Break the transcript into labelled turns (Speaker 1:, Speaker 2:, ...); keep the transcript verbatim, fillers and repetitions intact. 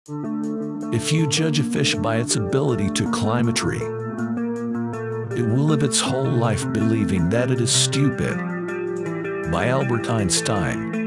Speaker 1: If you judge a fish by its ability to climb a tree, it will live its whole life believing that it is stupid. By Albert Einstein.